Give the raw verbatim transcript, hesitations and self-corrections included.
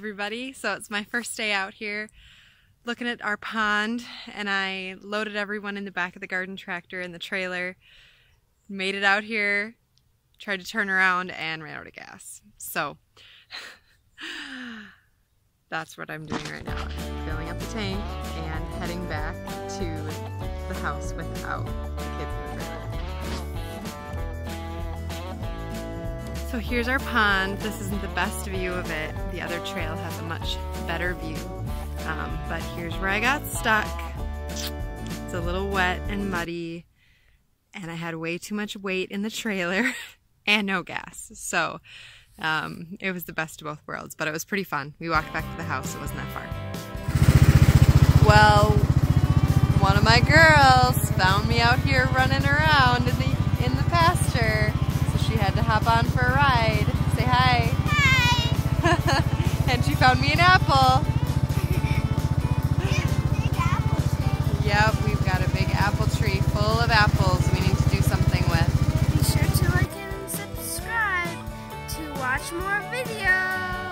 everybody. So it's my first day out here looking at our pond, and I loaded everyone in the back of the garden tractor in the trailer, made it out here, tried to turn around and ran out of gas. So that's what I'm doing right now. Filling up the tank and heading back to the house without the kids in the trailer. So here's our pond. This isn't the best view of it. The other trail has a much better view. Um, but here's where I got stuck. It's a little wet and muddy, and I had way too much weight in the trailer and no gas. So um, it was the best of both worlds, but it was pretty fun. We walked back to the house. It wasn't that far. Well, one of my girls found me out here running around in the, in the pasture. She had to hop on for a ride. Say hi. Hi. And she found me an apple. Big apple tree. Yep, we've got a big apple tree full of apples we need to do something with. Be sure to like and subscribe to watch more videos.